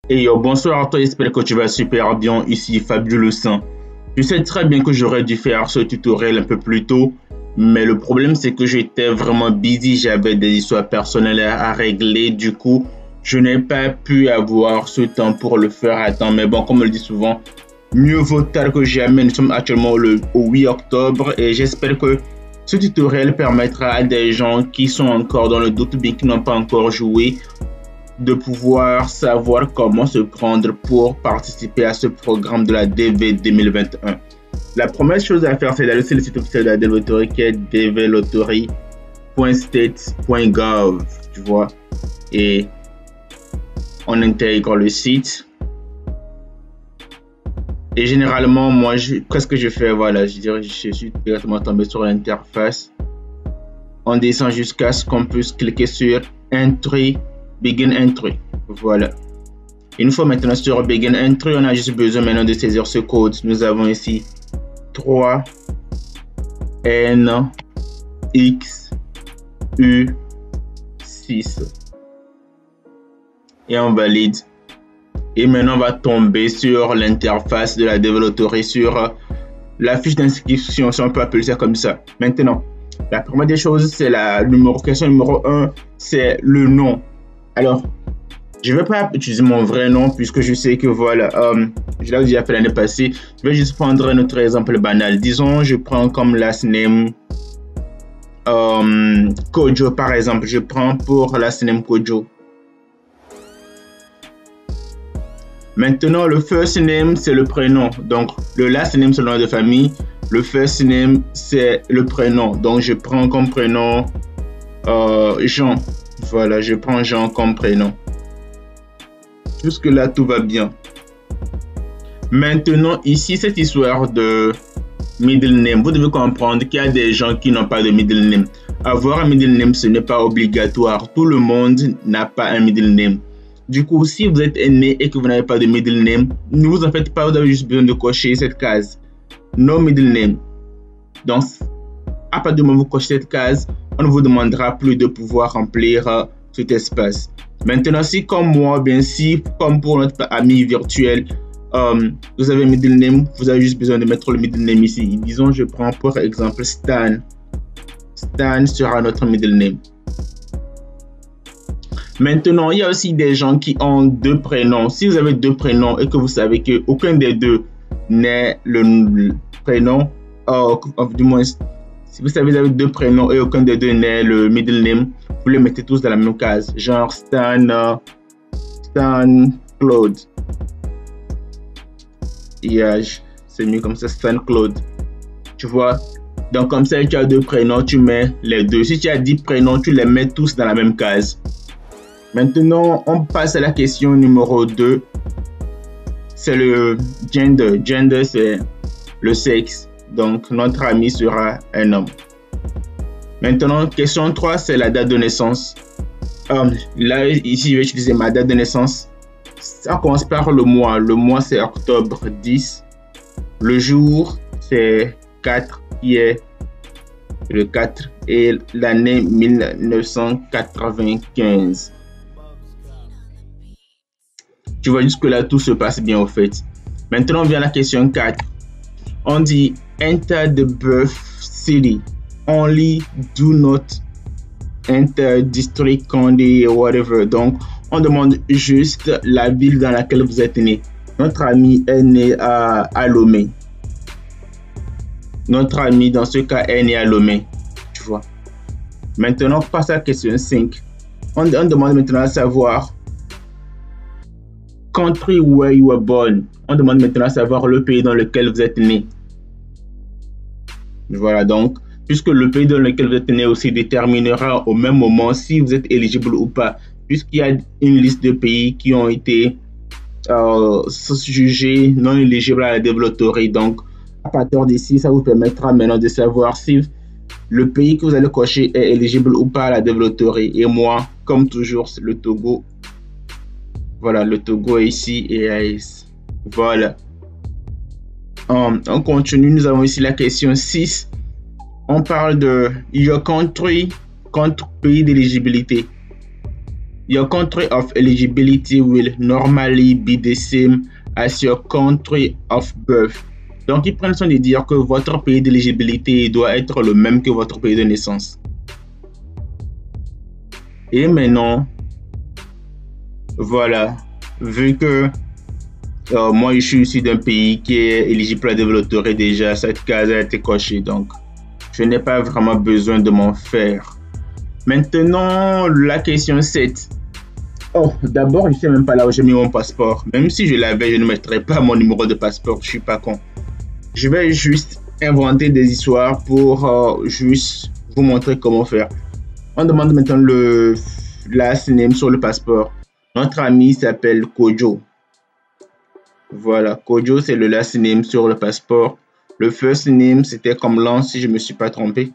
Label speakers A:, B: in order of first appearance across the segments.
A: Et bonsoir à toi, j'espère que tu vas super bien. Ici Fabio Le Saint. Je sais très bien que j'aurais dû faire ce tutoriel un peu plus tôt, mais le problème c'est que j'étais vraiment busy, j'avais des histoires personnelles à régler, du coup, je n'ai pas pu avoir ce temps pour le faire à temps. Mais bon, comme on le dit souvent, mieux vaut tard que jamais. Nous sommes actuellement au 8 octobre et j'espère que ce tutoriel permettra à des gens qui sont encore dans le doute, bien qui n'ont pas encore joué, de pouvoir savoir comment se prendre pour participer à ce programme de la DV 2021. La première chose à faire, c'est d'aller sur le site officiel de la DV Lottery qui est dvlottery.state.gov, tu vois, et on intègre le site. Et généralement, moi, qu'est-ce que je fais? Voilà, je dirais, je suis directement tombé sur l'interface. On descend jusqu'à ce qu'on puisse cliquer sur Entry. Begin Entry. Voilà. Une fois maintenant sur Begin Entry, on a juste besoin maintenant de saisir ce code. Nous avons ici 3 N X U 6 et on valide. Et maintenant on va tomber sur l'interface de la DV Lottery, sur la fiche d'inscription, si on peut appeler ça comme ça. Maintenant, la première des choses, c'est question numéro 1, c'est le nom. Alors, je ne vais pas utiliser mon vrai nom puisque je sais que voilà, je l'ai déjà fait l'année passée. Je vais juste prendre un autre exemple banal. Disons, je prends comme last name Kojo par exemple. Je prends pour last name Kojo. Maintenant, le first name, c'est le prénom. Donc, le last name, c'est le nom de famille. Le first name, c'est le prénom. Donc, je prends comme prénom Jean. Voilà, je prends Jean comme prénom. Jusque là, tout va bien. Maintenant, ici, cette histoire de middle name, vous devez comprendre qu'il y a des gens qui n'ont pas de middle name. Avoir un middle name, ce n'est pas obligatoire. Tout le monde n'a pas un middle name. Du coup, si vous êtes né et que vous n'avez pas de middle name, ne vous en faites pas, vous avez juste besoin de cocher cette case. No middle name. Donc, à partir du moment où vous cochez cette case, on ne vous demandera plus de pouvoir remplir cet espace. Maintenant, si comme moi, bien si comme pour notre ami virtuel, vous avez un middle name, vous avez juste besoin de mettre le middle name ici. Disons, je prends pour exemple Stan. Stan sera notre middle name. Maintenant, il y a aussi des gens qui ont deux prénoms. Si vous avez deux prénoms et que vous savez qu'aucun des deux n'est le prénom, du moins, si vous savez, vous avez deux prénoms et aucun des deux n'est le middle name, vous les mettez tous dans la même case. Genre Stan Claude. C'est mieux comme ça, Stan Claude. Tu vois? Donc comme ça, tu as deux prénoms, tu mets les deux. Si tu as 10 prénoms, tu les mets tous dans la même case. Maintenant, on passe à la question numéro 2. C'est le gender. Gender, c'est le sexe. Donc, notre ami sera un homme. Maintenant, question 3, c'est la date de naissance. Là, ici, je vais utiliser ma date de naissance. Ça commence par le mois. Le mois, c'est octobre 10. Le jour, c'est 4, qui est le 4. Et l'année 1995. Tu vois, jusque-là, tout se passe bien, au fait. Maintenant, vient la question 4. On dit enter the birth city. Only do not enter district, county, whatever. Donc, on demande juste la ville dans laquelle vous êtes né. Notre ami est né à Lomé. Notre ami, dans ce cas, est né à Lomé. Tu vois. Maintenant, on passe à la question 5. On demande maintenant à savoir country where you were born. On demande maintenant à savoir le pays dans lequel vous êtes né. Voilà, donc, puisque le pays dans lequel vous êtes né aussi déterminera au même moment si vous êtes éligible ou pas, puisqu'il y a une liste de pays qui ont été jugés non éligibles à la DV Lottery. Donc, à partir d'ici, ça vous permettra maintenant de savoir si le pays que vous allez cocher est éligible ou pas à la DV Lottery. Et moi, comme toujours, c'est le Togo. Voilà, le Togo est ici et voilà. On continue, nous avons ici la question 6. On parle de your country, pays d'éligibilité. Your country of eligibility will normally be the same as your country of birth. Donc, ils prennent soin de dire que votre pays d'éligibilité doit être le même que votre pays de naissance. Et maintenant, voilà, vu que moi je suis issu d'un pays qui est éligible à développer déjà, cette case a été cochée, donc je n'ai pas vraiment besoin de m'en faire. Maintenant, la question 7. Oh, d'abord, je ne sais même pas là où j'ai mis mon passeport. Même si je l'avais, je ne mettrais pas mon numéro de passeport, je suis pas con. Je vais juste inventer des histoires pour juste vous montrer comment faire. On demande maintenant le last name sur le passeport. Notre ami s'appelle Kojo. Voilà, Kojo c'est le last name sur le passeport. Le first name c'était comme Lance si je ne me suis pas trompé.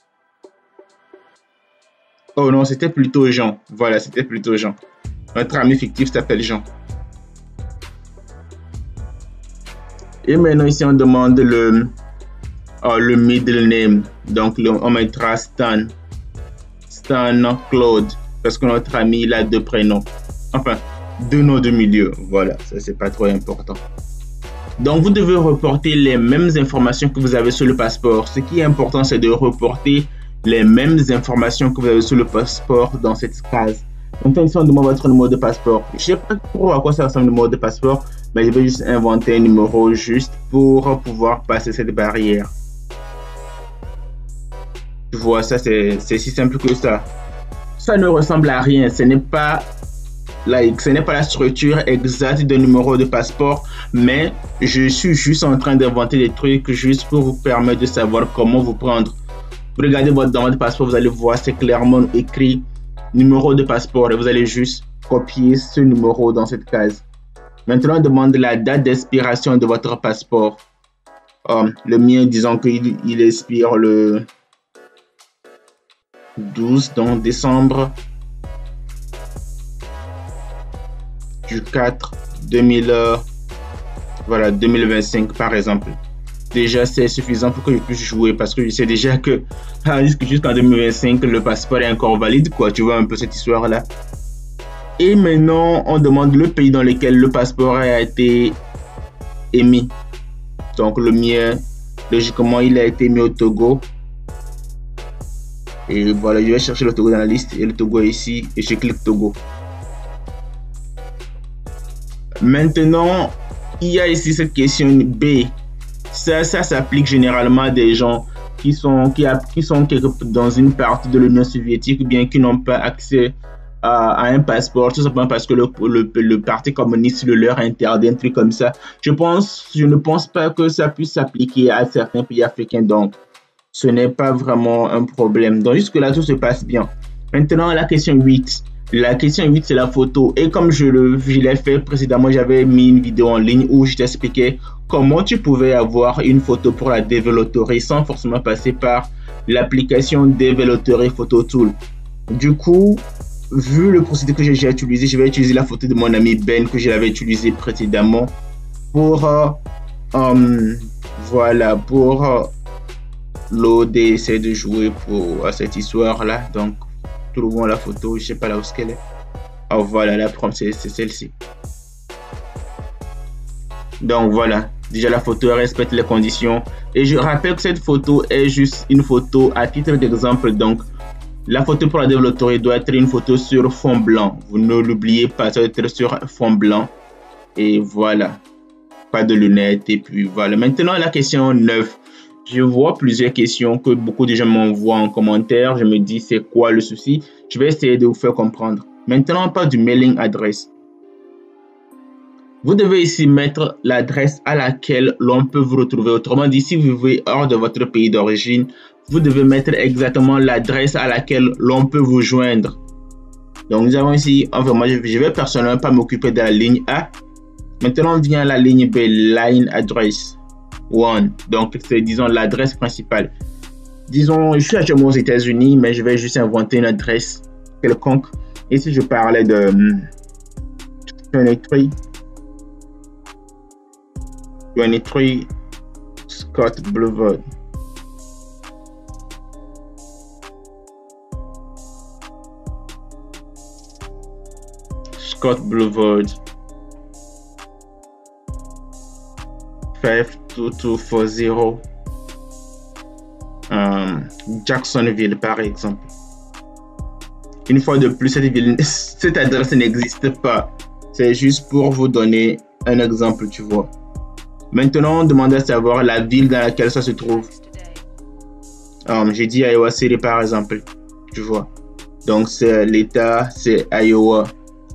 A: Oh non, c'était plutôt Jean. Voilà, c'était plutôt Jean. Notre ami fictif s'appelle Jean. Et maintenant ici on demande le middle name. Donc on mettra Stan. Stan Claude. Parce que notre ami il a 2 prénoms. Enfin, 2 noms de milieu. Voilà, ça c'est pas trop important. Donc vous devez reporter les mêmes informations que vous avez sur le passeport. Ce qui est important c'est de reporter les mêmes informations que vous avez sur le passeport dans cette case. Maintenant ici on demande votre numéro de passeport. Je ne sais pas trop à quoi ça ressemble le numéro de passeport, mais je vais juste inventer un numéro juste pour pouvoir passer cette barrière. Tu vois, ça c'est si simple que ça. Ça ne ressemble à rien, ce n'est pas la structure exacte d'un numéro de passeport, mais je suis juste en train d'inventer des trucs juste pour vous permettre de savoir comment vous prendre. Vous regardez dans votre passeport, vous allez voir, c'est clairement écrit numéro de passeport et vous allez juste copier ce numéro dans cette case. Maintenant, on demande la date d'expiration de votre passeport. Le mien, disons qu'il expire le 12, donc décembre du 4 2025 par exemple. Déjà c'est suffisant pour que je puisse jouer parce que je sais déjà que jusqu'en 2025 le passeport est encore valide, quoi. Tu vois un peu cette histoire là. Et maintenant on demande le pays dans lequel le passeport a été émis. Donc le mien, logiquement il a été mis au Togo. Et voilà, je vais chercher le Togo dans la liste et le Togo est ici et je clique Togo. Maintenant, il y a ici cette question B. Ça s'applique généralement à des gens qui sont dans une partie de l'Union soviétique ou bien qui n'ont pas accès à un passeport, tout simplement parce que le parti communiste le leur interdit, un truc comme ça. Je ne pense pas que ça puisse s'appliquer à certains pays africains, donc ce n'est pas vraiment un problème. Donc jusque là tout se passe bien. Maintenant la question 8. La question 8 c'est la photo et comme je l'ai fait précédemment, j'avais mis une vidéo en ligne où je t'expliquais comment tu pouvais avoir une photo pour la Develotery sans forcément passer par l'application Develotery Photo Tool. Du coup, vu le procédé que j'ai utilisé, je vais utiliser la photo de mon ami Ben que j'avais utilisé précédemment pour voilà, pour loader, essayer de jouer à cette histoire là. Donc trouvons la photo, je sais pas là où qu'elle est. Oh voilà, la prompt c'est celle-ci. Donc voilà, déjà la photo respecte les conditions et je rappelle que cette photo est juste une photo à titre d'exemple. Donc la photo pour la Develotery doit être une photo sur fond blanc. Vous ne l'oubliez pas, ça doit être sur fond blanc. Et voilà, pas de lunettes. Et puis voilà, maintenant la question 9. Je vois plusieurs questions que beaucoup de gens m'envoient en commentaire. Je me dis, c'est quoi le souci? Je vais essayer de vous faire comprendre. Maintenant, on parle du mailing address. Vous devez ici mettre l'adresse à laquelle l'on peut vous retrouver. Autrement dit, si vous vivez hors de votre pays d'origine, vous devez mettre exactement l'adresse à laquelle l'on peut vous joindre. Donc, nous avons ici, enfin, moi, je vais personnellement pas m'occuper de la ligne A. Maintenant, on vient à la ligne B, line address. Donc c'est disons l'adresse principale. Disons je suis actuellement aux États-Unis, mais je vais juste inventer une adresse quelconque. Et si je parlais de 23 Scott Boulevard. Scott Boulevard, 52240, Jacksonville par exemple. Une fois de plus, cette adresse n'existe pas. C'est juste pour vous donner un exemple, tu vois. Maintenant, on demande à savoir la ville dans laquelle ça se trouve. J'ai dit Iowa City par exemple, tu vois. Donc, c'est l'État, c'est Iowa.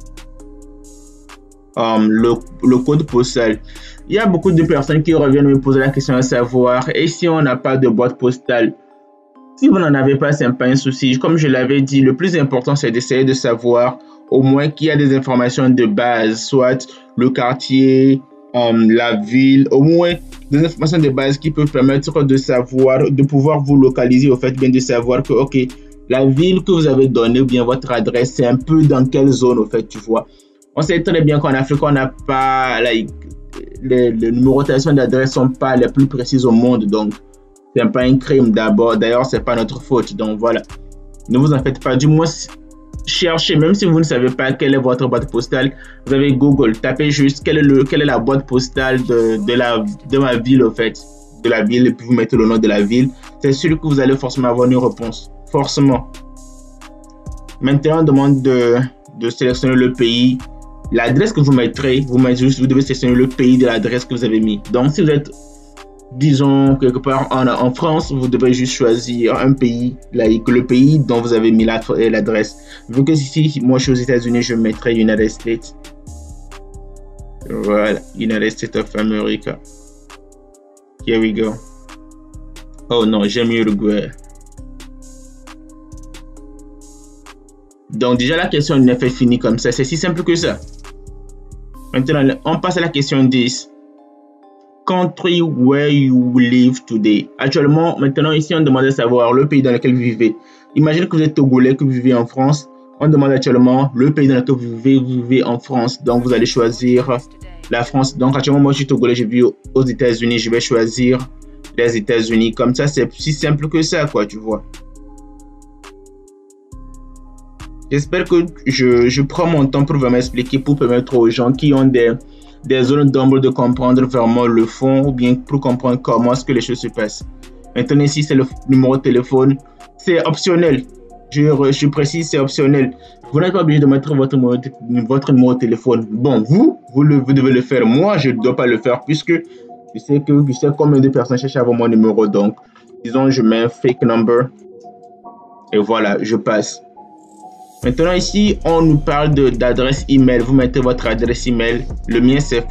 A: Le code postal. Il y a beaucoup de personnes qui reviennent me poser la question à savoir, et si on n'a pas de boîte postale? Si vous n'en avez pas, ce n'est pas un souci. Comme je l'avais dit, le plus important, c'est d'essayer de savoir au moins qu'il y a des informations de base, soit le quartier, la ville, au moins des informations de base qui peuvent permettre de savoir, de pouvoir vous localiser, au fait bien de savoir que, ok, la ville que vous avez donnée ou bien votre adresse, c'est un peu dans quelle zone, au fait, tu vois. On sait très bien qu'en Afrique, on n'a pas, les numérotations d'adresse ne sont pas les plus précises au monde, donc c'est pas un crime d'abord. D'ailleurs, c'est pas notre faute, donc voilà. Ne vous en faites pas, du moins, cherchez, même si vous ne savez pas quelle est votre boîte postale, vous avez Google, tapez juste quelle est la boîte postale de ma ville, au fait, de la ville, et puis vous mettez le nom de la ville. C'est sûr que vous allez forcément avoir une réponse, forcément. Maintenant, on demande de sélectionner le pays. L'adresse que vous mettrez, vous devez sélectionner le pays de l'adresse que vous avez mis. Donc, si vous êtes, disons, quelque part en France, vous devez juste choisir un pays, le pays dont vous avez mis l'adresse. Vu que ici, moi, je suis aux États-Unis, je mettrai United States. Voilà, United States of America. Here we go. Oh non, j'aime Uruguay. Donc, déjà, la question n'est pas finie comme ça. C'est si simple que ça. Maintenant, on passe à la question 10. Country where you live today. Actuellement, maintenant, ici, on demande de savoir le pays dans lequel vous vivez. Imaginez que vous êtes Togolais, que vous vivez en France. On demande actuellement le pays dans lequel vous vivez en France. Donc, vous allez choisir la France. Donc, actuellement, moi, je suis Togolais, je vis aux États-Unis. Je vais choisir les États-Unis. Comme ça, c'est si simple que ça, quoi, tu vois. J'espère que je prends mon temps pour vraiment expliquer, pour permettre aux gens qui ont des zones d'ombre de comprendre vraiment le fond, ou bien pour comprendre comment est-ce que les choses se passent. Maintenant, ici, c'est le numéro de téléphone. C'est optionnel. Je précise, c'est optionnel. Vous n'êtes pas obligé de mettre votre numéro de téléphone. Bon, vous devez le faire. Moi, je ne dois pas le faire puisque je sais combien de personnes cherchent à avoir mon numéro. Donc, disons, je mets un fake number et voilà, je passe. Maintenant ici, on nous parle d'adresse email. Vous mettez votre adresse email. Le mien c'est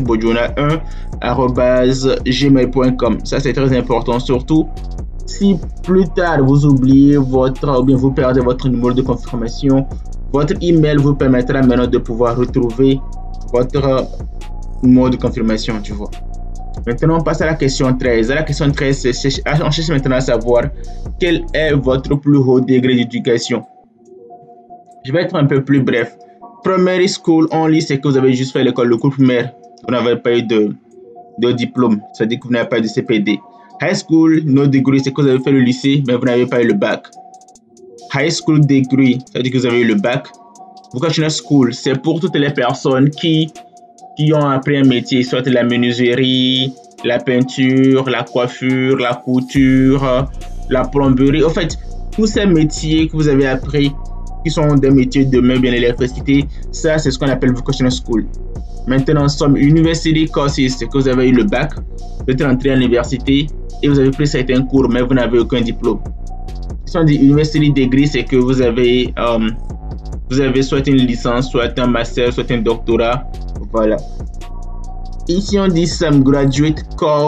A: fabricebodiona1@gmail.com. Ça c'est très important, surtout si plus tard vous oubliez ou bien vous perdez votre numéro de confirmation. Votre email vous permettra maintenant de pouvoir retrouver votre numéro de confirmation, tu vois. Maintenant, on passe à la question 13. À la question 13, on cherche maintenant à savoir quel est votre plus haut degré d'éducation. Je vais être un peu plus bref. Primary school only, c'est que vous avez juste fait l'école de cours primaire. Vous n'avez pas eu de diplôme. C'est-à-dire que vous n'avez pas de CPD. High school, no degree, c'est que vous avez fait le lycée, mais vous n'avez pas eu le bac. High school degree, c'est-à-dire que vous avez eu le bac. Vocational school, c'est pour toutes les personnes qui ont appris un métier, soit la menuiserie, la peinture, la coiffure, la couture, la plomberie. En fait, tous ces métiers que vous avez appris, qui sont des métiers de main, bien l'électricité, ça c'est ce qu'on appelle vocational school. Maintenant, some university courses, c'est que vous avez eu le bac, vous êtes entré à l'université et vous avez pris certains cours, mais vous n'avez aucun diplôme. Si on dit university degree, c'est que vous avez soit une licence, soit un master, soit un doctorat, voilà. Ici on dit some graduate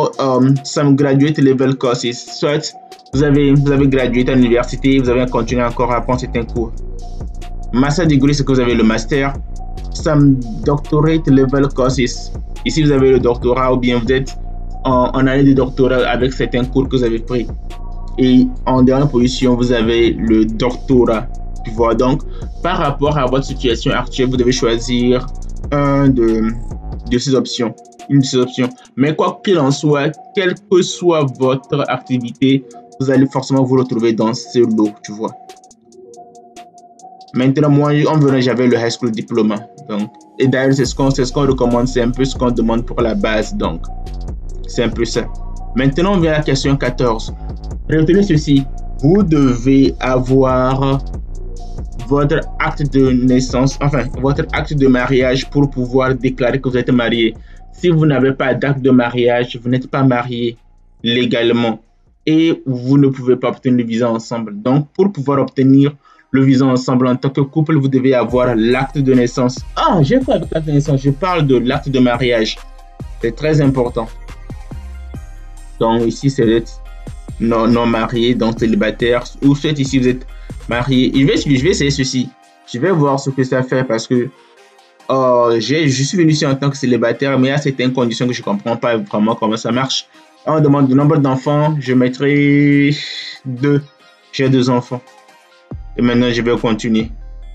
A: level courses, soit vous avez gradué à l'université, vous avez continué encore à apprendre certains cours. Master degree, c'est que vous avez le master. Some doctorate level courses. Ici, vous avez le doctorat ou bien vous êtes en année de doctorat avec certains cours que vous avez pris. Et en dernière position, vous avez le doctorat. Tu vois, donc, par rapport à votre situation actuelle, vous devez choisir une de ces options. Mais quoi qu'il en soit, quelle que soit votre activité, vous allez forcément vous retrouver dans ce lot, tu vois. Maintenant, moi, en venant, j'avais le high school diplôme. Donc, et d'ailleurs, c'est ce qu'on recommande, c'est un peu ce qu'on demande pour la base. Donc, c'est un peu ça. Maintenant, on vient à la question 14. Retenez ceci. Vous devez avoir votre acte de naissance, enfin, votre acte de mariage pour pouvoir déclarer que vous êtes marié. Si vous n'avez pas d'acte de mariage, vous n'êtes pas marié légalement et vous ne pouvez pas obtenir le visa ensemble. Donc, pour pouvoir obtenir le visa ensemble en tant que couple, vous devez avoir l'acte de naissance. Ah, j'ai pas l'acte de naissance, je parle de l'acte de mariage. C'est très important. Donc, ici, c'est non marié, donc célibataire, ou soit ici, vous êtes marié. Je vais essayer ceci. Je vais voir ce que ça fait parce que je suis venu ici en tant que célibataire, mais il y a certaines conditions que je ne comprends pas vraiment comment ça marche. On demande le nombre d'enfants, je mettrai 2. J'ai 2 enfants. Et maintenant, je vais continuer.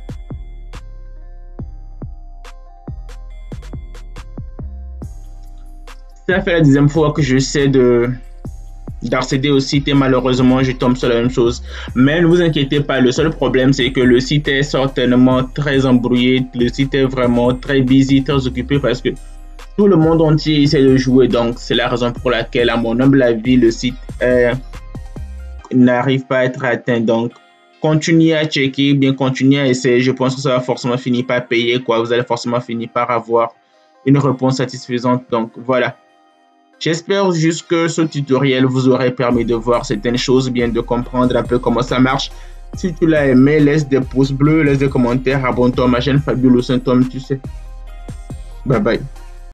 A: Ça fait la 10e fois que j'essaie d'accéder au site et malheureusement, je tombe sur la même chose. Mais ne vous inquiétez pas, le seul problème, c'est que le site est certainement très embrouillé. Le site est vraiment très busy, très occupé parce que tout le monde entier essaie de jouer. Donc, c'est la raison pour laquelle, à mon humble avis, le site n'arrive pas à être atteint. Donc, continuez à checker, bien continuez à essayer. Je pense que ça va forcément finir par payer, quoi. Vous allez forcément finir par avoir une réponse satisfaisante. Donc, voilà. J'espère juste que ce tutoriel vous aurait permis de voir certaines choses, bien de comprendre un peu comment ça marche. Si tu l'as aimé, laisse des pouces bleus, laisse des commentaires, abonne-toi à ma chaîne Fabulous Symptômes, tu sais. Bye bye.